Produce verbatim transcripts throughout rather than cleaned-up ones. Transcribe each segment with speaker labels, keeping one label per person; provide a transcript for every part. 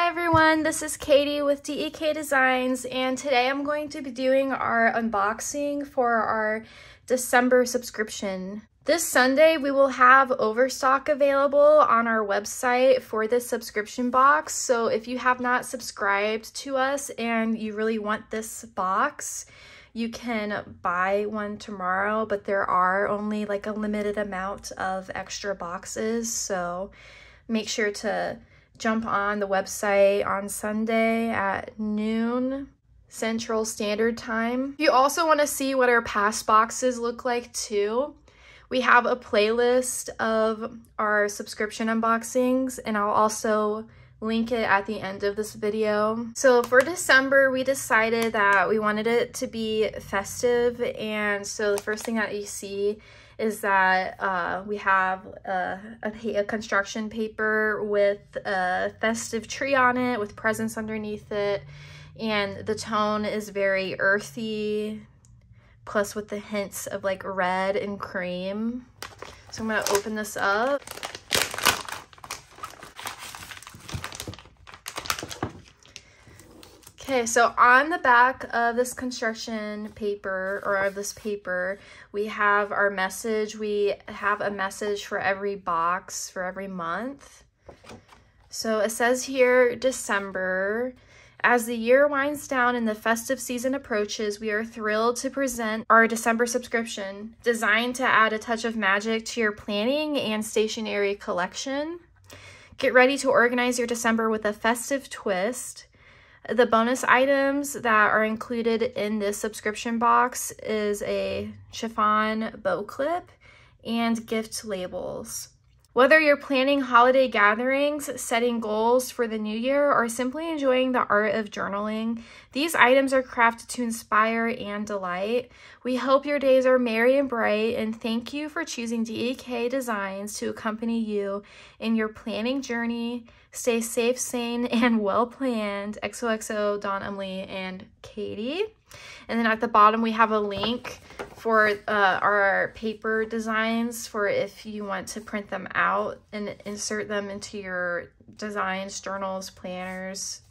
Speaker 1: everyone, this is Katie with D E K Designs, and today I'm going to be doing our unboxing for our December subscription. This Sunday we will have overstock available on our website for this subscription box, so if you have not subscribed to us and you really want this box, you can buy one tomorrow, but there are only like a limited amount of extra boxes, so make sure to jump on the website on Sunday at noon Central Standard Time. If you also want to see what our past boxes look like too, we have a playlist of our subscription unboxings, and I'll also link it at the end of this video. So for December, we decided that we wanted it to be festive, and so the first thing that you see is that uh, we have a, a, a construction paper with a festive tree on it with presents underneath it, and the tone is very earthy, plus with the hints of like red and cream. So I'm gonna open this up. Okay, so on the back of this construction paper, or of this paper, we have our message. We have a message for every box, for every month. So it says here, December. As the year winds down and the festive season approaches, we are thrilled to present our December subscription, designed to add a touch of magic to your planning and stationery collection. Get ready to organize your December with a festive twist. The bonus items that are included in this subscription box is a chiffon bow clip and gift labels. Whether you're planning holiday gatherings, setting goals for the new year, or simply enjoying the art of journaling, these items are crafted to inspire and delight. We hope your days are merry and bright, and thank you for choosing D E K Designs to accompany you in your planning journey. Stay safe, sane, and well-planned. X O X O, Dawn, Emily, and Katie. And then at the bottom, we have a link for uh, our paper designs for if you want to print them out and insert them into your designs, journals, planners.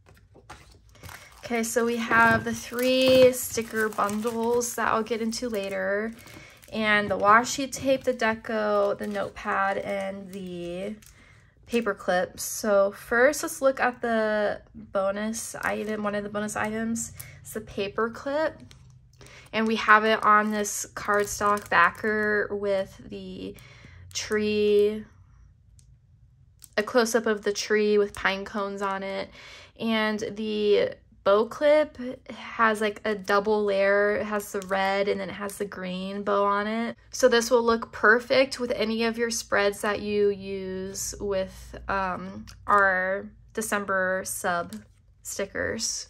Speaker 1: Okay, so we have the three sticker bundles that I'll get into later, and the washi tape, the deco, the notepad, and the paper clips. So first, let's look at the bonus item. One of the bonus items is the paper clip, and we have it on this cardstock backer with the tree, a close-up of the tree with pine cones on it, and the bow clip has like a double layer. It has the red and then it has the green bow on it. So this will look perfect with any of your spreads that you use with um, our December sub stickers.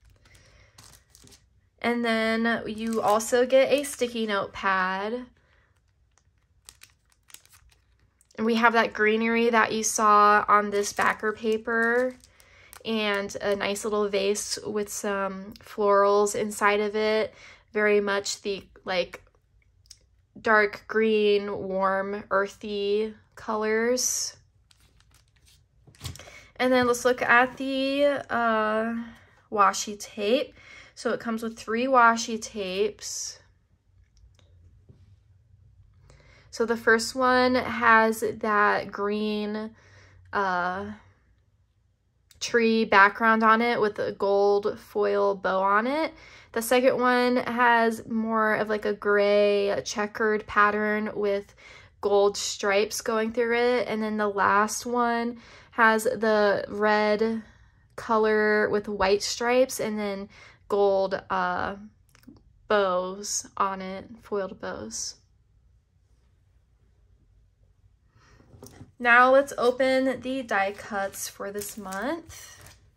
Speaker 1: And then you also get a sticky note pad. And we have that greenery that you saw on this backer paper, and a nice little vase with some florals inside of it. Very much the like dark green, warm, earthy colors. And then let's look at the uh, washi tape. So it comes with three washi tapes. So the first one has that green uh, tree background on it with a gold foil bow on it. The second one has more of like a gray checkered pattern with gold stripes going through it. And then the last one has the red color with white stripes and then gold uh, bows on it, foiled bows. Now let's open the die cuts for this month.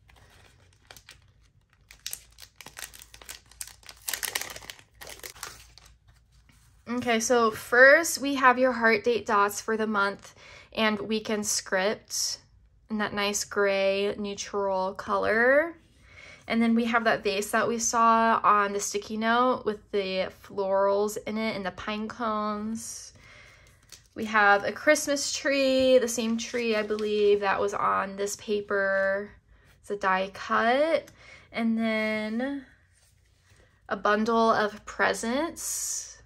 Speaker 1: Okay, so first we have your heart date dots for the month and weekend script in that nice gray neutral color. And then we have that vase that we saw on the sticky note with the florals in it and the pine cones. We have a Christmas tree, the same tree I believe that was on this paper. It's a die cut. And then a bundle of presents.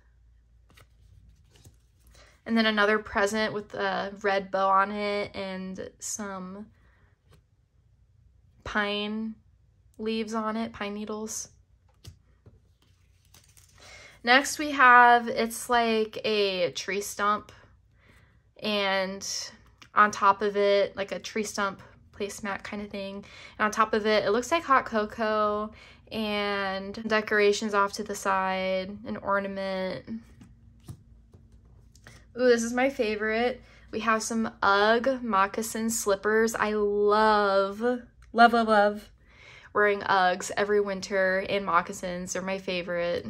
Speaker 1: And then another present with a red bow on it and some pine leaves on it, pine needles. Next we have, it's like a tree stump, and on top of it, like a tree stump placemat kind of thing. And on top of it, it looks like hot cocoa and decorations off to the side, an ornament. Ooh, this is my favorite. We have some UGG moccasin slippers. I love, love, love, love wearing Uggs every winter, and moccasins are my favorite.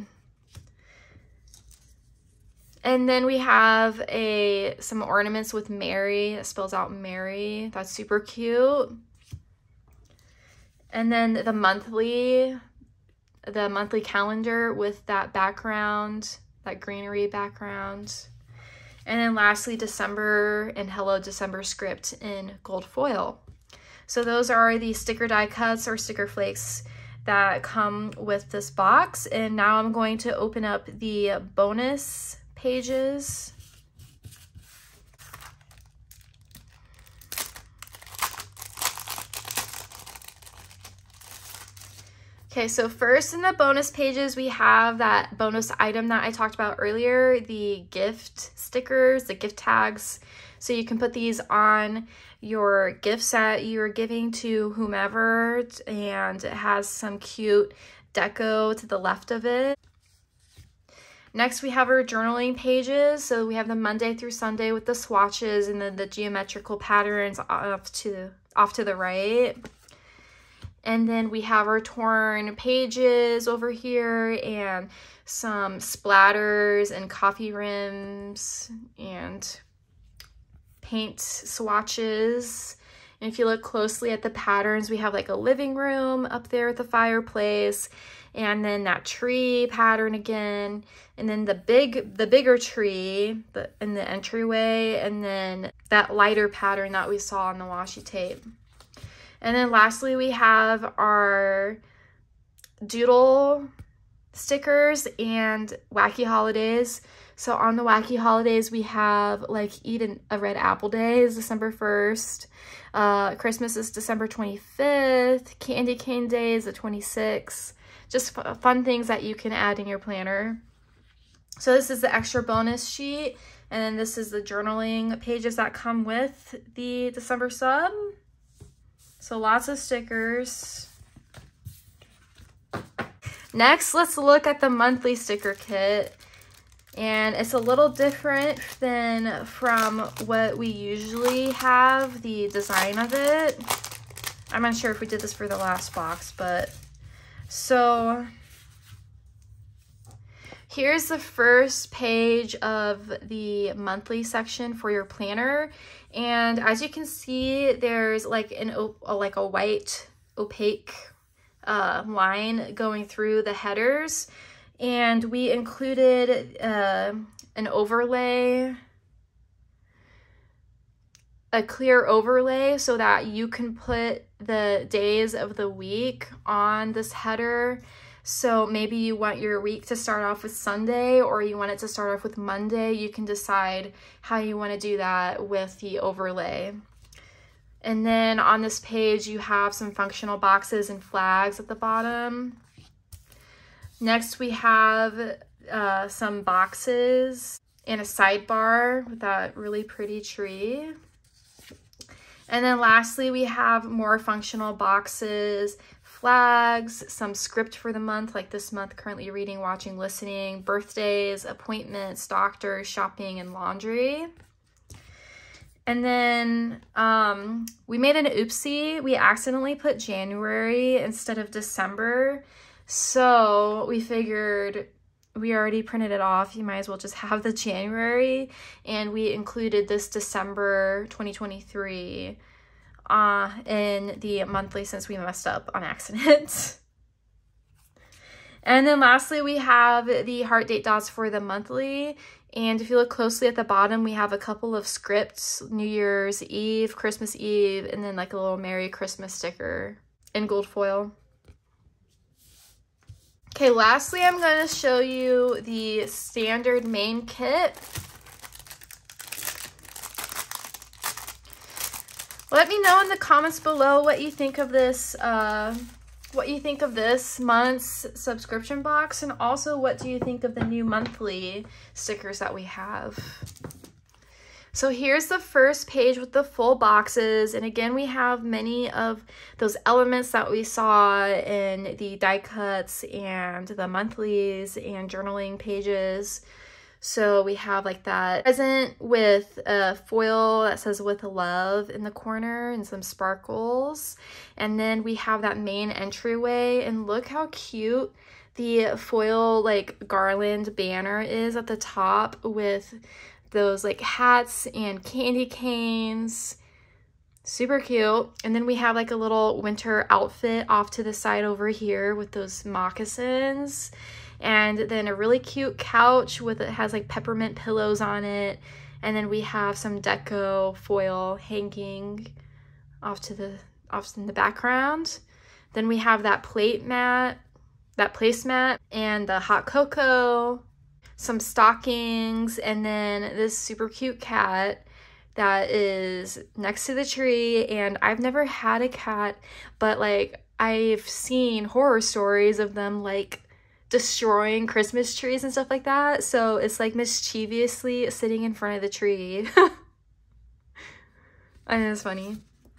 Speaker 1: And then we have a some ornaments with Mary. It spells out Mary. That's super cute. And then the monthly, the monthly calendar with that background, that greenery background. And then lastly, December and Hello December script in gold foil. So those are the sticker die cuts or sticker flakes that come with this box. And now I'm going to open up the bonus pages. Okay, so first in the bonus pages, we have that bonus item that I talked about earlier, the gift stickers, the gift tags. So you can put these on your gifts that you're giving to whomever, and it has some cute deco to the left of it. Next, we have our journaling pages. So we have the Monday through Sunday with the swatches and then the geometrical patterns off to, off to the right. And then we have our torn pages over here and some splatters and coffee rims and paint swatches. And if you look closely at the patterns, we have like a living room up there with the fireplace, and then that tree pattern again, and then the big, the bigger tree the, in the entryway, and then that lighter pattern that we saw on the washi tape. And then lastly, we have our doodle stickers and wacky holidays. So on the wacky holidays, we have like Eat a Red Apple Day is December first. Uh, Christmas is December twenty-fifth. Candy Cane Day is the twenty-sixth. Just fun things that you can add in your planner. So this is the extra bonus sheet. And then this is the journaling pages that come with the December sub. So lots of stickers. Next, let's look at the monthly sticker kit. And it's a little different than from what we usually have, the design of it. I'm not sure if we did this for the last box, but so here's the first page of the monthly section for your planner. And as you can see, there's like an like a white opaque uh, line going through the headers. And we included uh, an overlay, a clear overlay, so that you can put the days of the week on this header. So maybe you want your week to start off with Sunday, or you want it to start off with Monday. You can decide how you want to do that with the overlay. And then on this page, you have some functional boxes and flags at the bottom. Next, we have uh, some boxes and a sidebar with that really pretty tree. And then lastly, we have more functional boxes, flags, some script for the month, like this month, currently reading, watching, listening, birthdays, appointments, doctors, shopping, and laundry. And then um, we made an oopsie. We accidentally put January instead of December. So we figured we already printed it off. You might as well just have the January. And we included this December twenty twenty-three uh, in the monthly since we messed up on accident. And then lastly, we have the heart date dots for the monthly. And if you look closely at the bottom, we have a couple of scripts, New Year's Eve, Christmas Eve, and then like a little Merry Christmas sticker. in gold foil. Okay, lastly, I'm going to show you the standard main kit. Let me know in the comments below what you think of this, uh, what you think of this month's subscription box, and also what do you think of the new monthly stickers that we have. So here's the first page with the full boxes, and again we have many of those elements that we saw in the die cuts and the monthlies and journaling pages. So we have like that present with a foil that says "with love" in the corner and some sparkles. And then we have that main entryway, and look how cute the foil like garland banner is at the top with those like hats and candy canes. Super cute. And then we have like a little winter outfit off to the side over here with those moccasins. And then a really cute couch with it has like peppermint pillows on it. And then we have some deco foil hanging off to the off in the background. Then we have that plate mat, that placemat, and the hot cocoa, some stockings, and then this super cute cat that is next to the tree. And I've never had a cat, but like I've seen horror stories of them like destroying Christmas trees and stuff like that. So it's like mischievously sitting in front of the tree. I know, it's funny.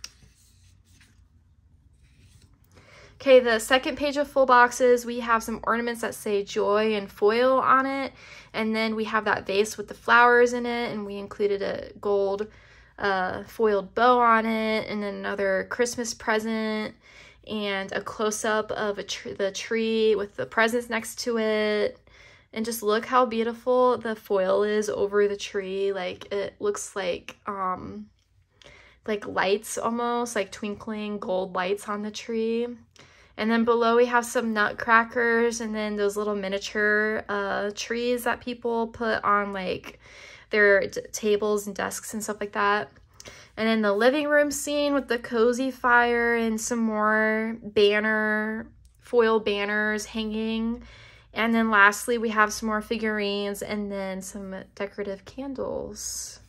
Speaker 1: Okay, the second page of full boxes, we have some ornaments that say joy and foil on it. And then we have that vase with the flowers in it, and we included a gold uh, foiled bow on it, and then another Christmas present, and a close-up of a tr the tree with the presents next to it. And just look how beautiful the foil is over the tree. Like, it looks like um like lights, almost like twinkling gold lights on the tree. And then below we have some nutcrackers, and then those little miniature uh trees that people put on like their d tables and desks and stuff like that. And then the living room scene with the cozy fire and some more banner, foil banners hanging. And then lastly, we have some more figurines and then some decorative candles.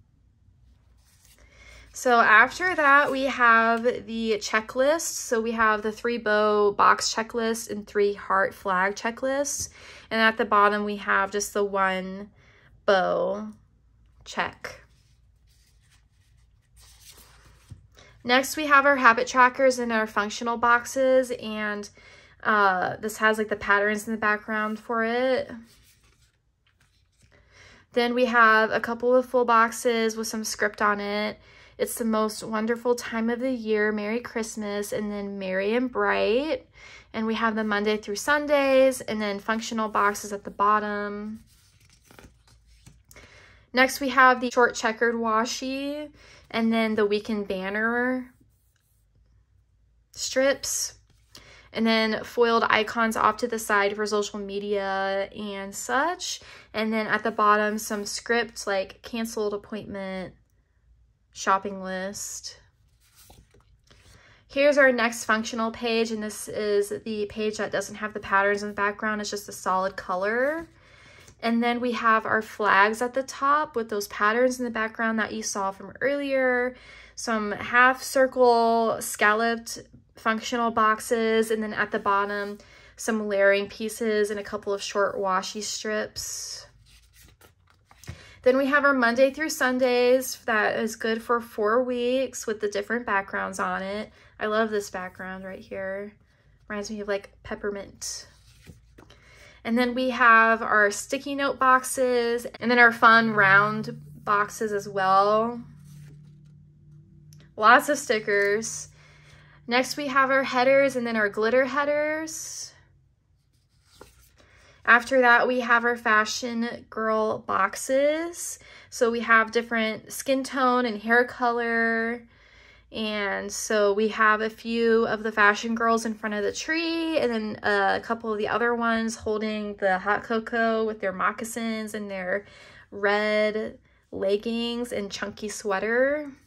Speaker 1: So after that, we have the checklist. So we have the three bow box checklist and three heart flag checklists. And at the bottom, we have just the one bow check. Next, we have our habit trackers and our functional boxes, and uh, this has like the patterns in the background for it. Then we have a couple of full boxes with some script on it. It's the most wonderful time of the year, Merry Christmas, and then Merry and Bright. And we have the Monday through Sundays, and then functional boxes at the bottom. Next, we have the short checkered washi, and then the weekend banner strips, and then foiled icons off to the side for social media and such. And then at the bottom, some script like canceled appointment, shopping list. Here's our next functional page, and this is the page that doesn't have the patterns in the background. It's just a solid color. And then we have our flags at the top with those patterns in the background that you saw from earlier. Some half circle scalloped functional boxes, and then at the bottom, some layering pieces and a couple of short washi strips. Then we have our Monday through Sundays. That is good for four weeks with the different backgrounds on it. I love this background right here. Reminds me of like peppermint. And then we have our sticky note boxes, and then our fun round boxes as well. Lots of stickers. Next we have our headers and then our glitter headers. After that, we have our fashion girl boxes. So we have different skin tone and hair color. And so we have a few of the fashion girls in front of the tree, and then a couple of the other ones holding the hot cocoa with their moccasins and their red leggings and chunky sweater.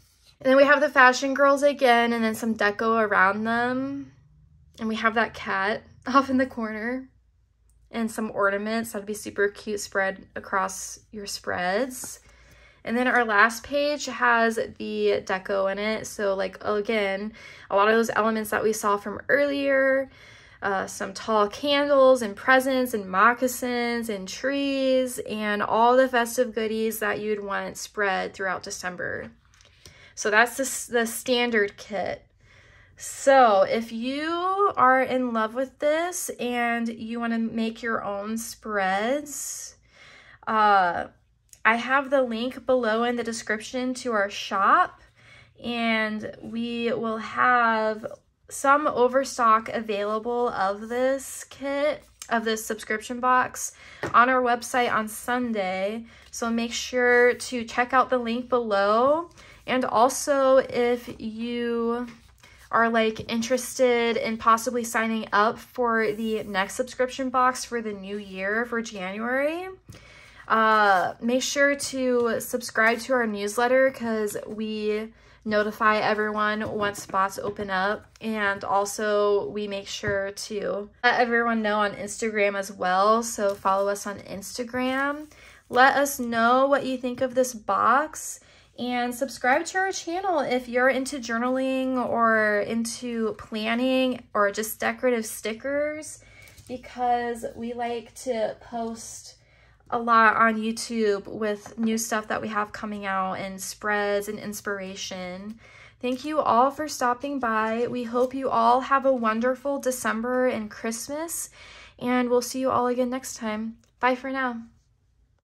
Speaker 1: And then we have the fashion girls again, and then some deco around them. And we have that cat off in the corner. And some ornaments. That'd be super cute spread across your spreads. And then our last page has the deco in it. So like, again, a lot of those elements that we saw from earlier. Uh, some tall candles and presents and moccasins and trees and all the festive goodies that you'd want spread throughout December. So that's the, the standard kit. So if you are in love with this and you want to make your own spreads, uh, I have the link below in the description to our shop, and we will have some overstock available of this kit, of this subscription box, on our website on Sunday. So make sure to check out the link below. And also, if you are like interested in possibly signing up for the next subscription box for the new year, for January, uh, make sure to subscribe to our newsletter, because we notify everyone once spots open up. And also we make sure to let everyone know on Instagram as well. So follow us on Instagram. Let us know what you think of this box, and subscribe to our channel if you're into journaling or into planning or just decorative stickers, because we like to post a lot on YouTube with new stuff that we have coming out and spreads and inspiration. Thank you all for stopping by. We hope you all have a wonderful December and Christmas, and we'll see you all again next time. Bye for now.